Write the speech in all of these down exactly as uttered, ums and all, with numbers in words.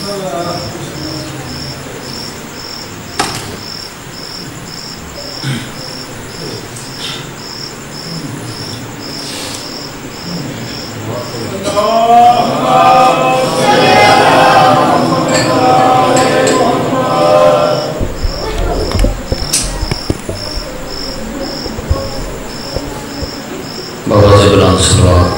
بابا جی بلند صلوات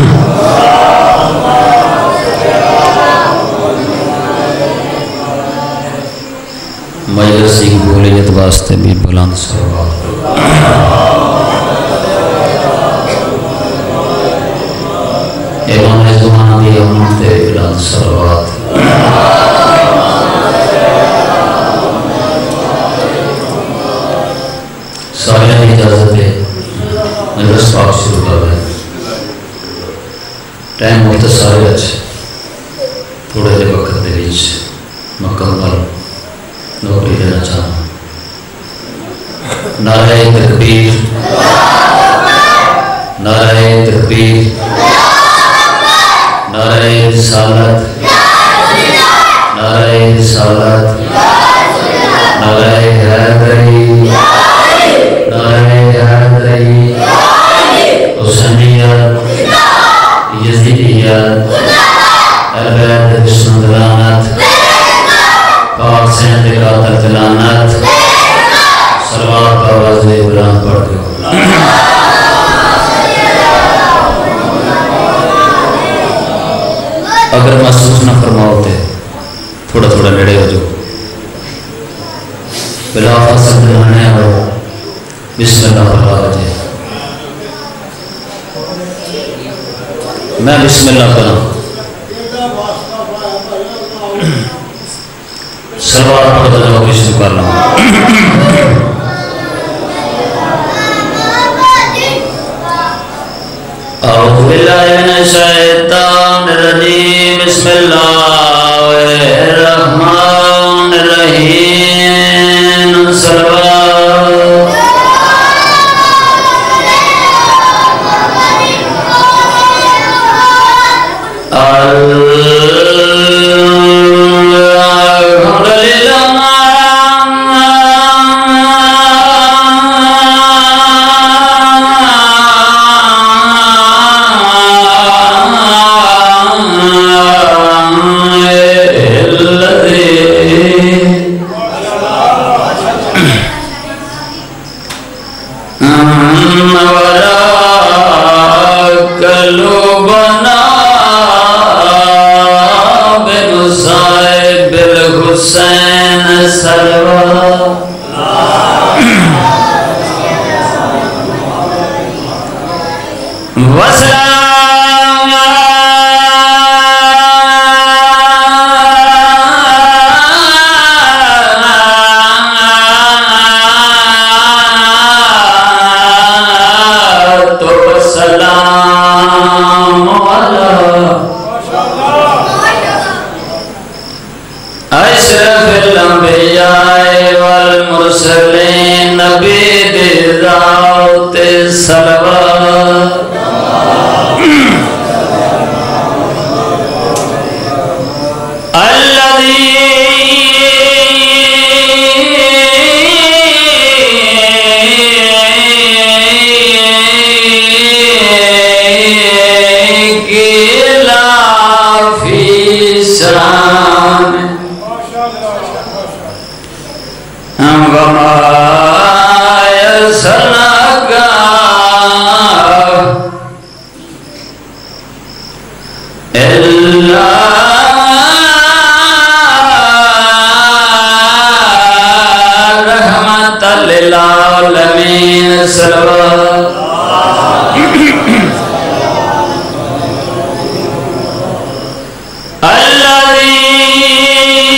مجلس کی قبولیت واسطے بھی بلند صلوات امام زمان دی امت تے بلند صلوات سارے اجازت ہے مجلس پاک شروع کر رہے ہیں ٹائم ہوتا سارے اچھے تھوڑے دے وقت دے بیچ مکمل نوکری دینا چاہوں نعرہ تکبیر نعرہ تکبیر نعرہ رسالت نعرہ رسالت نعرہ حیدری نعرہ حیدری حسینیت یزیدیت اہل بیت دشمن لعنت پاک سینت قاتل دلانت صلوات کا آواز بلند پڑھ دو اگر محسوس نہ فرماؤ تے تھوڑا تھوڑا نیڑے ہو جو بلا فاصل دلانے ہو بسم اللہ پڑھا بجے میں بسم اللہ پڑھا سلوات پڑھ دلانے کو شروع کر رہا ہوں اعوذ باللہ من الشیطان الرجیم بسم اللہ الرحمن الرحیم صلوات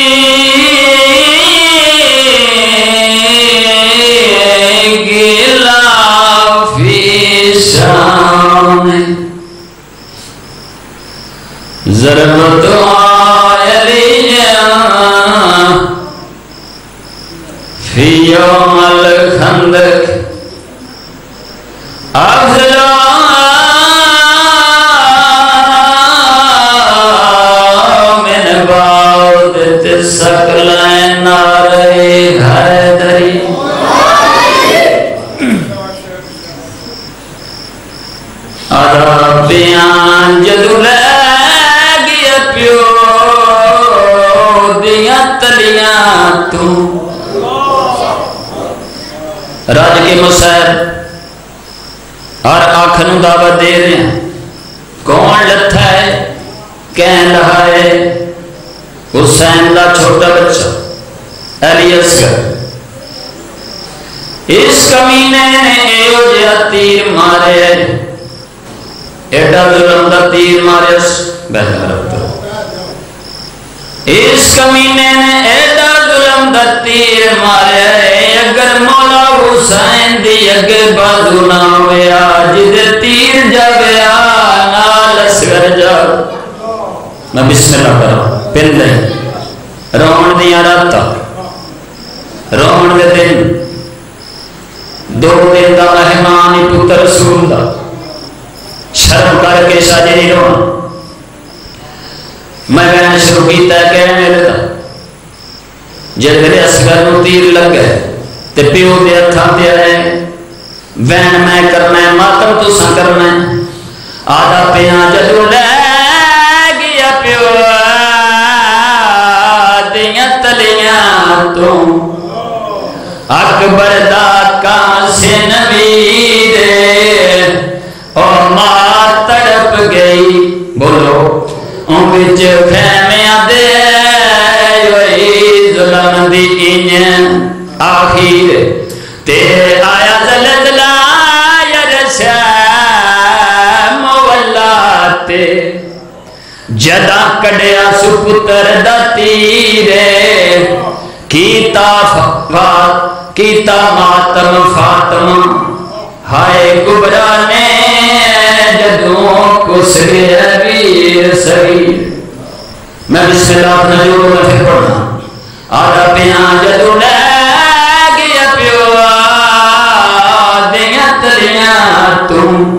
گلا تے سکلائیں نارے گھر دری عربیاں جدو لے گیا پیو دیاں تلیاں تو راج کے مسائب اور آنکھنوں دعوت دے رہے ہیں کون لتھا ہے کہن رہا ہے حسین دا چھوٹا بچہ علی اصغر اس کمینے نے ایو جیا تیر مارے ایڈا ظلم دا تیر مارے بہتر رکھتا اس کمینے نے ایڈا ظلم دا تیر مارے اگر مولا حسین دی اگر بازو نہ ہویا جد تیر جاویا نال اصغر جاو میں بسم اللہ کروں پن دیں رون دیا راتا رون دے دن دو دن دا مہمانی پتر رسول دا شرم کر کے شاجی نہیں رونا میں کہنے شروع کیتا ہے کہنے میرے دا جب میرے اصغر نو تیر لگ گئے تے پیو دے ہتھاں تے آئے وین میں کرنا ہے ماتم تو سا کرنا ہے آدھا پیاں جدو لے گیا پیو دیاں تلیاں تو اکبر دا کان سے نبی دے اور ماں تڑپ گئی بولو ان بچ خیمیاں دے وہی ظلم دی انجن آخیر تے آیا زلزلہ یرشا مولاتے جدا کڑیا سپتر دا تیرے کیتا فقوات کیتا ماتم فاطمہ ہائے کبرا نے جدوں کس گیا ویر صغیر میں بسم اللہ اپنا جو میں پھر پڑھنا آدھا پیاں جدو لے گیا پیو دیاں تلیاں تم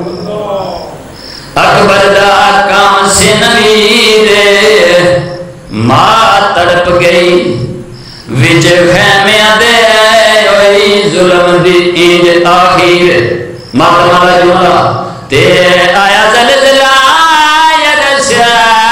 اکبر دا کام سے نبی دے ماں تڑپ گئی وچ خیمیاں دے وہی ظلم دی اینج آخیر ماتمالا جملہ تے آیا زلزلہ یرشا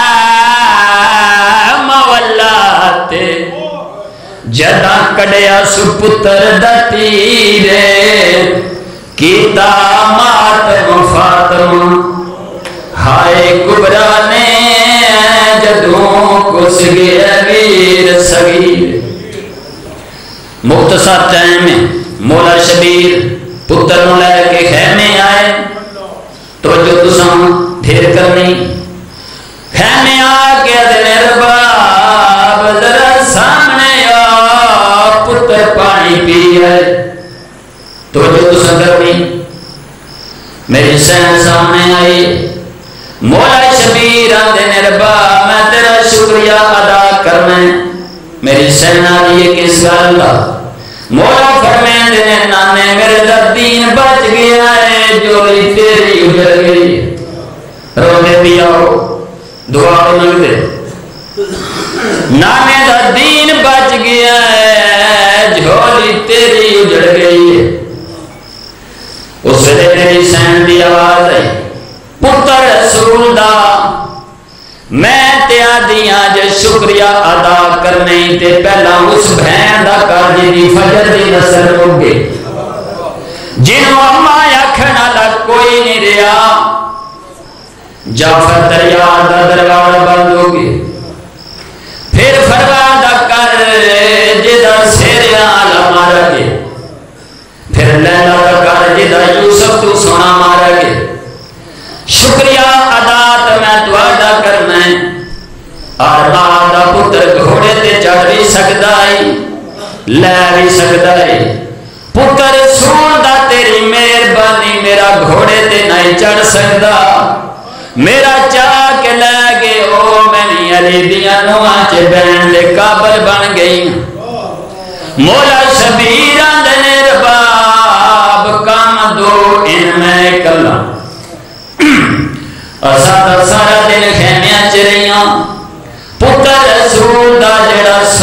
مولاتے جدا کڑیا سپتر دا تیرے کیتا ماتم فاطمہ ہائے کبرا نے جدوں کس گیا ویر صغیر مختصر ٹائم میں مولا شبیر پتر نو لے کے خیمے آئے توجہ تساں ڈھیر کرنی خیمے آ کے دل رباب ذرا سامنے آ پتر پانی پی ہے توجہ تساں کرنی میری سین سامنے آئی مولا شبیر آدھے رباب میں تیرا شکریہ ادا کرنا میری سین آئی ہے کس گل کا مولا فرمین دینے نانے میرے دین بچ گیا ہے جولی تیری اجڑ گئی رونے دیا ہو دعا نگ دے نانے دین بچ گیا ہے جولی تیری اجڑ گئی ہے اس ویلے میری سین دی آواز ہے پتر رسول دا میں تیا دیاں جے شکریہ ادا کرنے تے پہلا اس بہن دا کر جی فجر دی نسل ہوگے جنہوں اما یکھنا لگ کوئی نہیں ریا جعفر دریا دا درگاہ بند ہوگے پھر فرمان دا کر جدہ سیریا آلہ مارا گے پھر لیلہ دا کر جدہ یوسف تو سونا مارا گے شکریہ ادا تو میں تو ادا کرنا ہے اور آدھا پتر گھوڑے تے چڑھ بھی سکتا ہے لے بھی سکتا ہے پتر سون دا تیری مہربانی میرا گھوڑے تے نہیں چڑھ سکتا میرا چاہ کے لے گے او میں نہیں علی دیا نواں چے بین دے قابل بن گئی مولا شبیر آندھنے رباب کام دو ان میں کلا سارا دن خیمیاں چریاں پتر رسول دا جڑا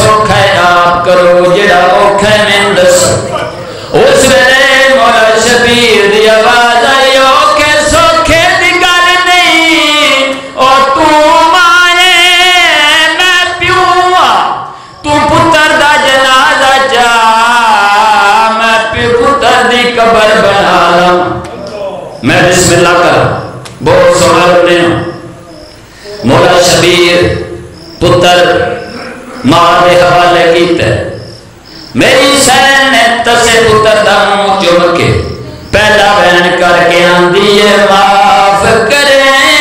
فیصلہ کر بہت سوال نے مولا شبیر پتر ماں دے حوالے کیتا ہے میری سین نے تسے پتر دا منہ چوم کے پہلا بین کر کے آندی ہے معاف کرے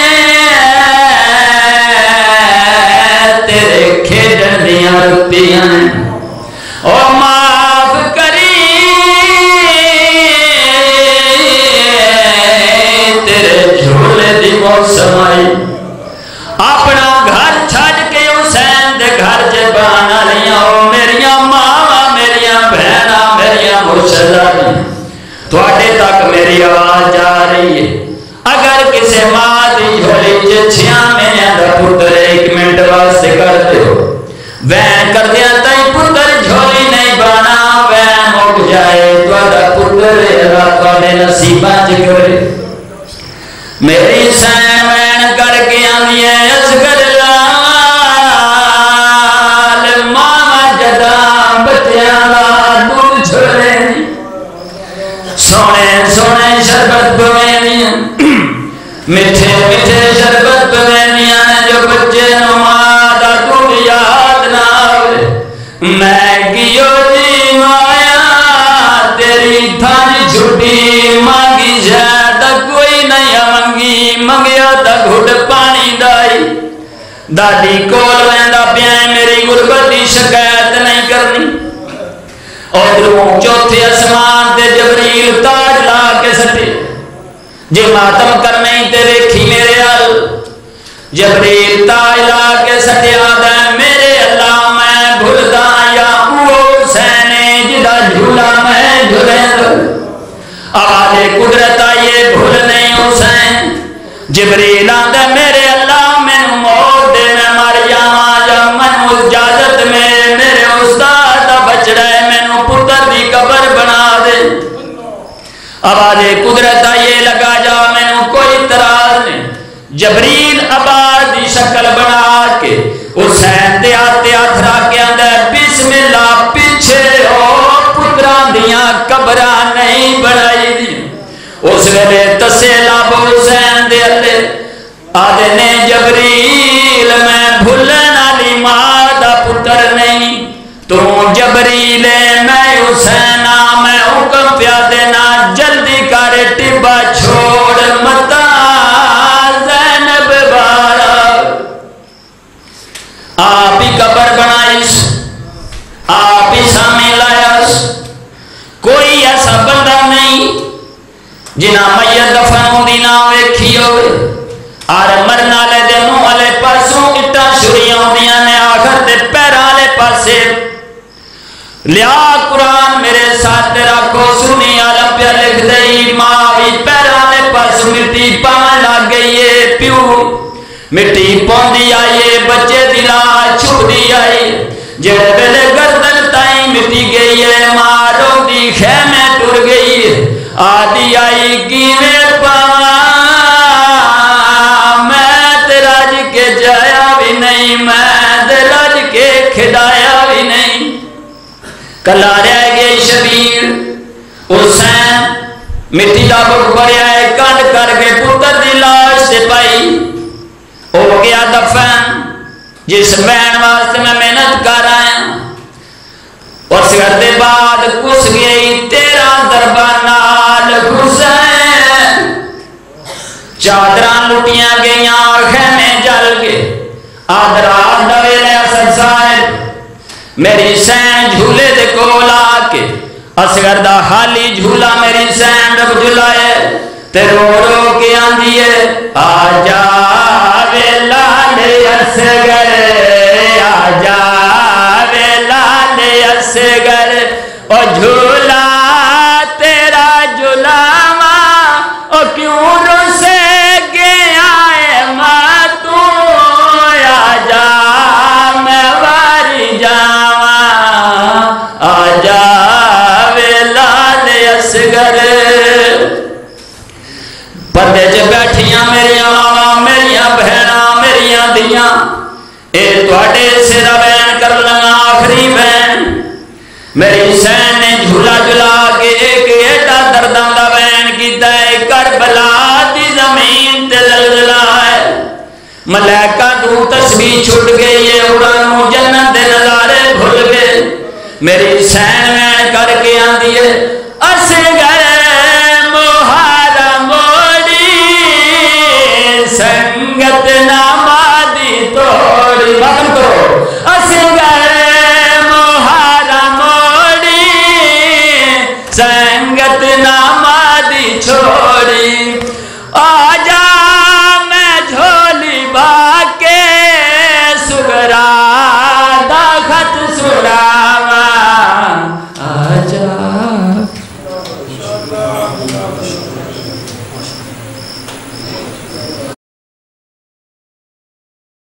تیرے کھیڈن دیاں رتیاں او معاف کری تیرے جھولے دی موسم آئی اپنا گھر چھڑ کے حسین دے گھر جبان آلیاں او میریاں ماں میریاں بہنہ میریاں مرشدہ تواڈے تک میری آواز جا رہی ہے اگر کسی ماں دی جھولی چچیاں میں اندر پتر ایک منٹ واسطے کرتے ہو وین کر دیا تائی پتر جھولی نہیں بانا وین مک جائے تواڈا پتر اللہ تواڈے نصیباں جگرے میری سین وین کر کے آنی ہے اصغر لال ماما جدام بچیاں لا دل چھوڑے سونے سونے شربت بوینیاں میٹھے میٹھے شربت بوینیاں جو بچے نمادہ دل یاد نہ ہوئے میں کیوں جی مایا تیری تھانی چھوٹی مانگی جائے تا کوئی نہیں منگی منگیا تا گھٹ پانی دائی دادی کول ویندا پیائیں میری غربتی شکایت نہیں کرنی اور چوتھے اسمان تے جبریل تاج لا کے سٹے جے ماتم کرنے تے ویکھی میرے ال جبریل تاج لا کے سٹے آدھے میرے اللہ میں بھولدا یا وہ حسین جدا جھولا میں جھولے آوازے قدرت آئیے بھول نہیں حسین جبریل آدھے میرے اللہ میں موت دے میں مر جاواں یا من اجازت میں میرے استاد بچ رہے پتر دی قبر بنا دے آوازے قدرت آئیے لگا جا میں نے کوئی تراز نہیں جبریل آواز دی شکل بنا کے حسین دے آتے آتھرا کے اندر بسم اللہ پیچھے ہو پتران دیاں قبران نہیں بنائی دی اس ویلے تسے لاب حسین دے اللہ آدھے نے جبریل میں بھولنا لی مادہ پتر نہیں تو جبریل میں حسینہ میں حکم پیا دینا جلدی کر ٹبا چھوڑ متا زینب بارا آپ ہی قبر بنائیس آپ ہی سامنے لائیس کوئی ایسا بندہ نہیں جنہ میت دفنوں دینا ویکھی ہوئے آر مرنا لے دے منہ والے پاسوں اٹا شریوں دیاں نے آخر دے پیرا لے پاسے لیا قرآن میرے ساتھ رکھو سنی عالم پہ لکھ دئی ماوی پیرانے پاس مٹی پان لگ گئی ہے پیو مٹی پوندی آئیے بچے دلا چھپ دی آئی جڑے بلے گردن تائیں مٹی گئی ہے ماروں دی خیمے ٹر گئی ہے آدھی آئی کیویں پاواں میں تیرا جی کے جایا بھی نہیں میں تیرا جی کے کھڑایا بھی نہیں کلا رہ گئے شبیر حسین مٹی دا بک بڑھیا ہے کٹ کر کے پتر دی لاش سے پائی ہو گیا دفن جس بین واسطے میں محنت کر آیا اور سگر دے بعد کس گئی تیرا دربانال حسین چادران لٹیاں گئیاں خیمے جل گئے آدھرات دوے لے اثر صاحب میری سین جھولے دے کولا کے اصغر دا حالی جھولا میری سین رب جلائے تے رو رو کے آندیے آجا ویلال اصغر آجا ویلال اصغر او جھولا تیرا جھولاما او کیوں رو سے گیا ہے ماں تو آجا میں واری جاواں آجا ویلال اصغر پردے چ بیٹھیاں میریاں ماواں میریاں بہناں میریاں دیاں اے تواڈے سرا بیان کر لگا آخری بیان میری سین نے جھولا جھلا کے ایک ایڈا درداں دا بیان کیتا ہے کربلا دی ملائکہ دو تسبیح چھٹ گئی ہے اڑانو جنت دے نظارے بھول گئے میری سین وین کر کے آن دیئے اس گئے محرم موڑی سنگت نامادی توڑی باتم کرو اس گئے محرم موڑی سنگت نامادی چھوڑی آجا میں جھولی باکے سگرا دا خط سراوا آجا